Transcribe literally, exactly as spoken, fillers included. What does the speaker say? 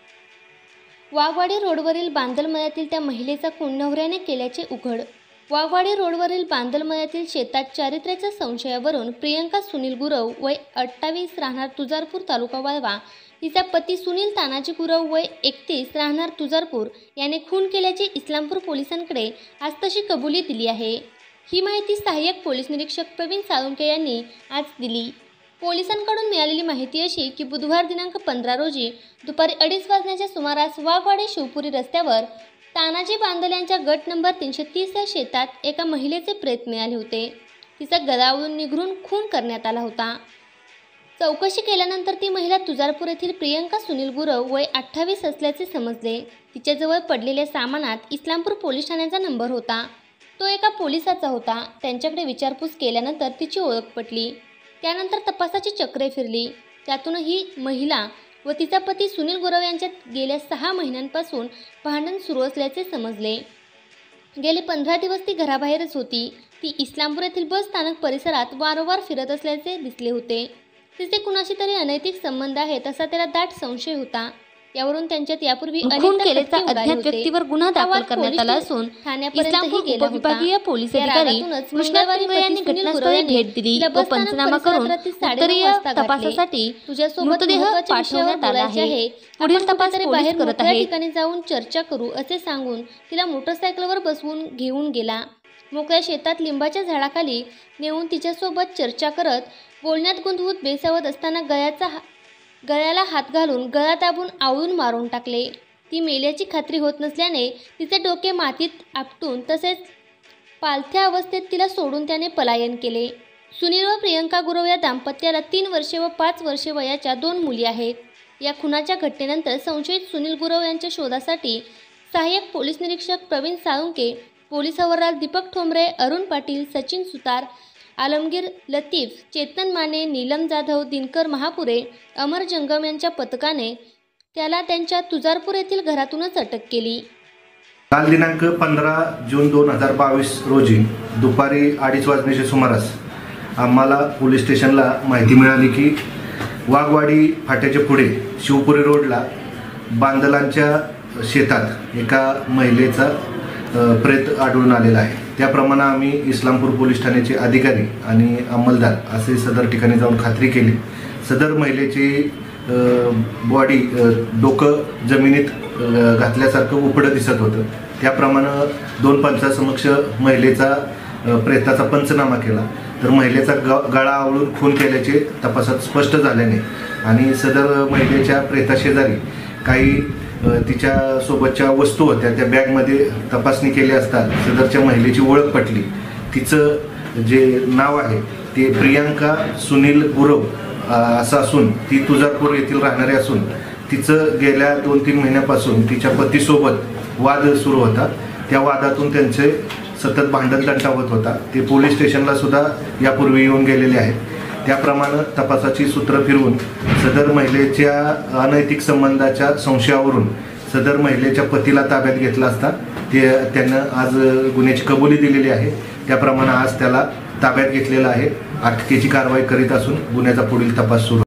वाघवाडी रोडवरील बांदलमळ्यातील त्या महिलेचा खून नवऱ्याने केल्याचे उघड. वाघवाडी रोडवरील बांदलमळ्यातील शेतात चारित्र्याच्या संशयावरून प्रियंका सुनील गुरव वय अठ्ठावीस राहणार तुळजापूर तालुका वाळवा हिचा पती सुनील तानाजी गुरव वय एकतीस राहणार तुळजापूर याने खून केल्याची इस्लामपूर पोलिसांकडे आज तशी कबुली दिली आहे. ही माहिती सहाय्यक पोलीस निरीक्षक प्रवीण साळुंखे यांनी आज दिली. पोलिसांकडून मिळालेली माहिती अशी की बुधवार दिनांक पंधरा रोजी दुपारी अडीच वाजण्याच्या सुमारास वाघवाडी शिवपुरी रस्त्यावर तानाजी बांदल यांच्या गट नंबर तीनशे तीस या शेतात एका महिलेचे प्रेत मिळाले होते. तिचा गळावळून निघरून खून करण्यात आला होता. चौकशी केल्यानंतर ती महिला तुळजापूर येथील प्रियंका सुनील गुरव वय अठ्ठावीस असल्याचे समजले. तिच्याजवळ पडलेल्या सामानात इस्लामपूर पोलीस ठाण्याचा नंबर होता. तो एका पोलिसाचा होता. त्यांच्याकडे विचारपूस केल्यानंतर तिची ओळख पटली. त्यानंतर तपासाची चक्रे फिरली. त्यातून ही महिला व तिचा पती सुनील गुरव यांच्यात गेल्या सहा महिन्यांपासून भांडण सुरू असल्याचे समजले. गेले पंधरा दिवस ती घराबाहेरच होती. ती इस्लामपूर येथील बस स्थानक परिसरात वारंवार फिरत असल्याचे दिसले होते. तिचे कुणाशी तरी अनैतिक संबंध आहेत असा त्याला दाट संशय होता. यावरून त्यांच्यात यापूर्वी खून केल्याचा अज्ञात व्यक्तीवर गुन्हा दाखल करण्यात आला असून इस्लामपूर उपविभागीय पोलीस अधिकारी कृष्णावारी यांनी घटनास्थळी भेट दिली व पंचनामा करून उत्तरीय तपासासाठी मृतदेह पाठवण्यात आला आहे. पुढील तपास पोलीस करत आहेत. ठिकाणी जाऊन चर्चा करू असे सांगून तिला मोटरसायकलवर बसवून घेऊन गेला. मोकळ्या शेतात लिंबाच्या झाडाखाली नेऊन तिच्यासोबत चर्चा करत बोलण्यात गुंतवून बेसावत असताना गळ्याचा गळ्याला हात घालून गळा दाबून आवळून मारून टाकले. ती मेल्याची खात्री होत नसल्याने तिचे डोके मातीत आपटून तसेच पालथ्या अवस्थेत तिला सोडून त्याने पलायन केले. सुनील व प्रियंका गुरव या दाम्पत्याला तीन वर्षे व पाच वर्षे वयाच्या दोन मुली आहेत. या खुनाच्या घटनेनंतर संशयित सुनील गुरव यांच्या शोधासाठी सहाय्यक पोलीस निरीक्षक प्रवीण साळुंखे, पोलीस हवालदार दीपक ठोंबरे, अरुण पाटील, सचिन सुतार, आलमगीर लतीफ, चेतन माने, नीलम जाधव, दिनकर महापुरे, अमर जंगम यांच्या पथकाने त्याला त्यांच्या तुळजापूर येथील घरातूनच अटक केली. काल दिनांक पंधरा जून दोन हजार बावीस रोजी दुपारी अडीच वाजण्याच्या सुमारास आम्हाला पोलीस स्टेशनला माहिती मिळाली की वाघवाडी फाट्याच्या पुढे शिवपुरी रोडला बांदलांच्या शेतात एका महिलेचा प्रेत आढळून आलेला आहे. त्याप्रमाणे आम्ही इस्लामपूर पोलीस ठाण्याचे अधिकारी आणि अंमलदार असे सदर ठिकाणी जाऊन खात्री केली. सदर महिलेची बॉडी डोकं जमिनीत घातल्यासारखं उपडं दिसत होतं. त्याप्रमाणे दोन पंचासमक्ष महिलेचा प्रेताचा पंचनामा केला तर महिलेचा ग गळा आवळून खून केल्याचे तपासात स्पष्ट झाल्याने आणि सदर महिलेच्या प्रेताशेजारी काही तिच्या सोबतच्या वस्तू होत्या त्या बॅगमध्ये तपासणी केली असता सदरच्या महिलेची ओळख पटली. तिचं जे नाव आहे ते प्रियंका सुनील गुरव असं असून ती तुळजापूर येथील राहणारी असून तिचं गेल्या दोन तीन महिन्यापासून तिच्या पतीसोबत वाद सुरू होता. त्या वादातून त्यांचे सतत भांडण तंटा होत होता. ते पोलीस स्टेशनला सुद्धा यापूर्वी येऊन गेलेले आहेत. त्याप्रमाणे तपासाची सूत्र फिरवून सदर महिलेच्या अनैतिक संबंधाच्या संशयावरून सदर महिलेच्या पतीला ताब्यात घेतला असता ते त्यानं आज गुन्ह्याची कबुली दिलेली आहे. त्याप्रमाणे आज त्याला ताब्यात घेतलेला आहे. अटकेची कारवाई करीत असून गुन्ह्याचा पुढील तपास सुरू